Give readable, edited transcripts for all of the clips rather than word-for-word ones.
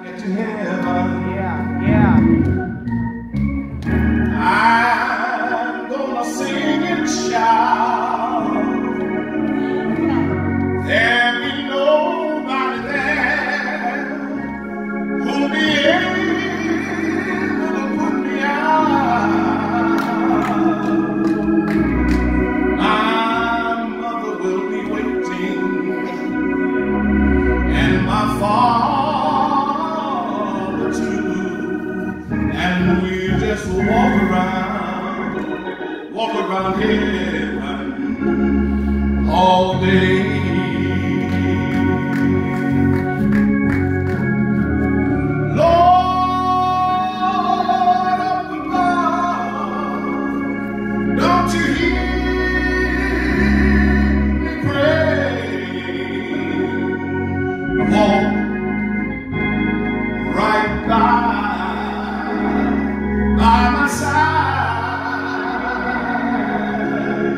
get to heaven. Yeah. I'm gonna sing and shout. There'll be nobody there who'll be able to put me out. My mother will be waiting, and my father too, and we'll just walk around heaven all day. Lord up above, don't you hear me pray? Walk right by my side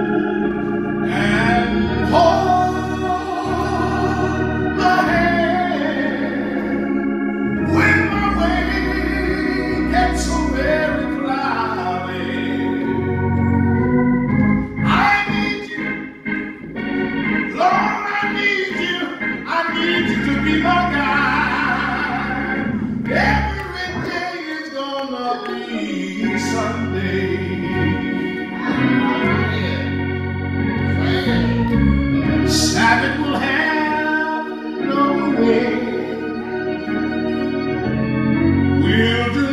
and hold my hand when my way gets so very cloudy. I need you, Lord, I need you to be my guide. Every day is gonna be Sunday. Sabbath will have no way. We'll do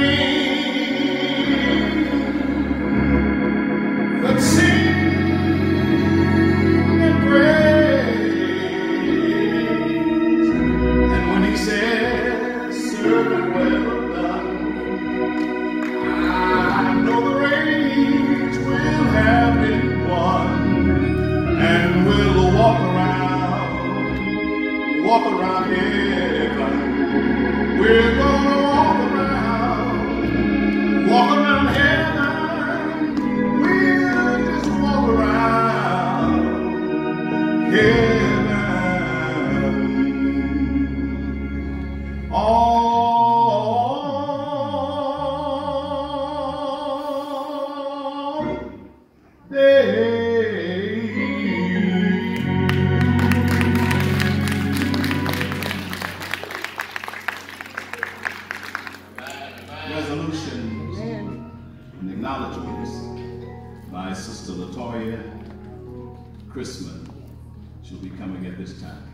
nothing but sing and praise. And when he says, servant well done, I know the race will have been won. And we'll walk around heaven. We're gonna walk around heaven. We'll just walk around heaven all day. Resolutions and acknowledgements by Sister Latoya Chrisman. She'll be coming at this time.